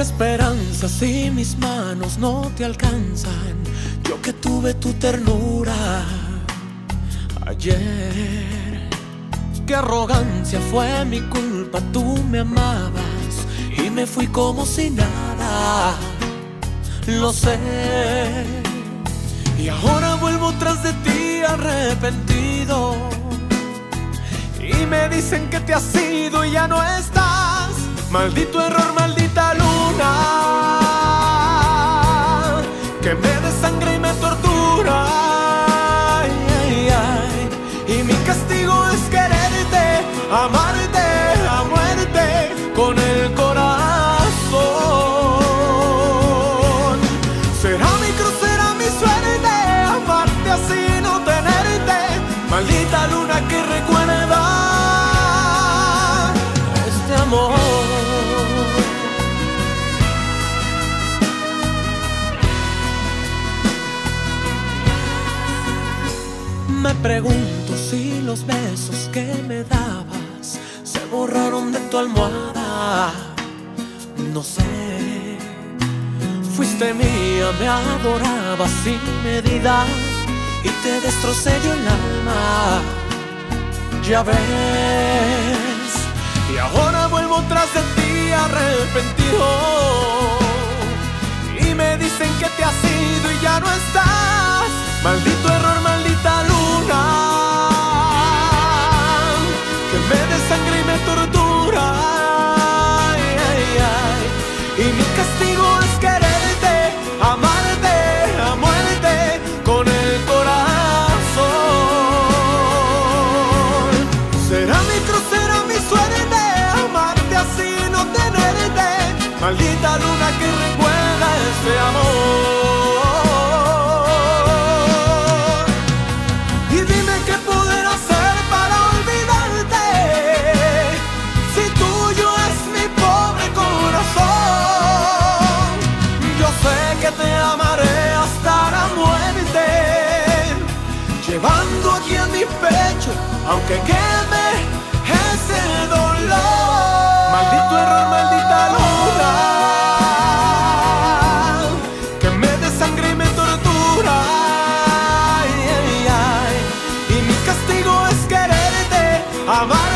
esperanza si mis manos no te alcanzan? Yo que tuve tu ternura ayer. Qué arrogancia, fue mi culpa, tú me amabas y me fui como si nada. Lo sé. Y ahora vuelvo tras de ti arrepentido y me dicen que te has ido y ya no estás. Maldito error, maldita luna, que me desangra y me tortura. Ay, ay, ay. Y mi castigo es quererte, amarte a muerte con el corazón. Será mi cruz, será mi suerte, amarte así, no tenerte. Maldita luna que recuerda este amor. Me pregunto si los besos que me dabas se borraron de tu almohada. No sé. Fuiste mía, me adorabas sin medida y te destrocé yo el alma. Ya ves. Y ahora vuelvo tras de ti arrepentido y me dicen que te has ido y ya no estás. Maldito error, maldita luna, que me desangra y me tortura. Ay, ay, ay. Y mi castigo es quererte, amarte a muerte con el corazón. Será mi cruz, será mi suerte, amarte así, no tenerte. Maldita luna que recuerda este amor. Te amaré hasta la muerte, llevando aquí en mi pecho, aunque queme ese dolor. Maldito error, maldita luna, que me desangra y me tortura. Ay, ay, ay. Y mi castigo es quererte, amar